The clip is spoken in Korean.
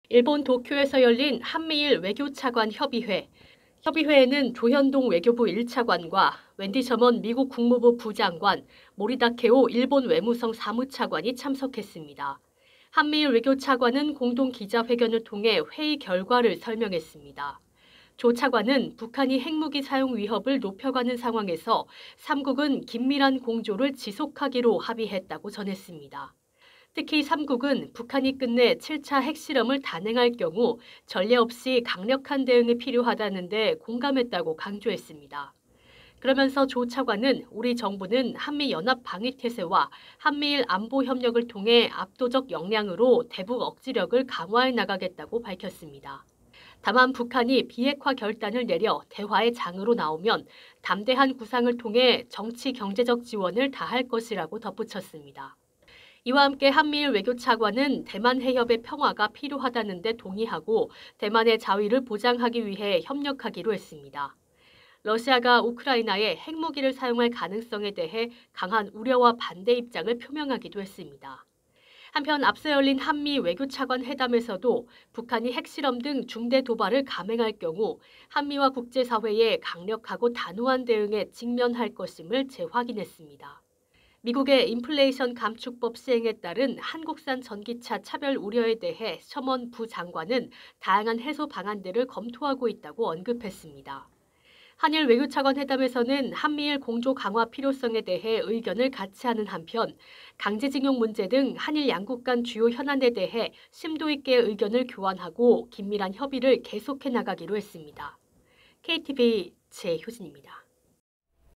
일본 도쿄에서 열린 한미일 외교차관 협의회. 협의회에는 조현동 외교부 1차관과 웬디 셔먼 미국 국무부 부장관, 모리다 케오 일본 외무성 사무차관이 참석했습니다. 한미일 외교차관은 공동 기자회견을 통해 회의 결과를 설명했습니다. 조 차관은 북한이 핵무기 사용 위협을 높여가는 상황에서 3국은 긴밀한 공조를 지속하기로 합의했다고 전했습니다. 특히 3국은 북한이 끝내 7차 핵실험을 단행할 경우 전례 없이 강력한 대응이 필요하다는 데 공감했다고 강조했습니다. 그러면서 조 차관은 우리 정부는 한미연합 방위태세와 한미일 안보 협력을 통해 압도적 역량으로 대북 억지력을 강화해 나가겠다고 밝혔습니다. 다만 북한이 비핵화 결단을 내려 대화의 장으로 나오면 담대한 구상을 통해 정치 경제적 지원을 다할 것이라고 덧붙였습니다. 이와 함께 한미일 외교차관은 대만 해협의 평화가 필요하다는 데 동의하고 대만의 자위를 보장하기 위해 협력하기로 했습니다. 러시아가 우크라이나에 핵무기를 사용할 가능성에 대해 강한 우려와 반대 입장을 표명하기도 했습니다. 한편 앞서 열린 한미 외교차관 회담에서도 북한이 핵실험 등 중대 도발을 감행할 경우 한미와 국제사회의 강력하고 단호한 대응에 직면할 것임을 재확인했습니다. 미국의 인플레이션 감축법 시행에 따른 한국산 전기차 차별 우려에 대해 셔먼 부장관은 다양한 해소 방안들을 검토하고 있다고 언급했습니다. 한일 외교차관 회담에서는 한미일 공조 강화 필요성에 대해 의견을 같이 하는 한편 강제징용 문제 등 한일 양국 간 주요 현안에 대해 심도 있게 의견을 교환하고 긴밀한 협의를 계속해 나가기로 했습니다. KTV 최효진입니다.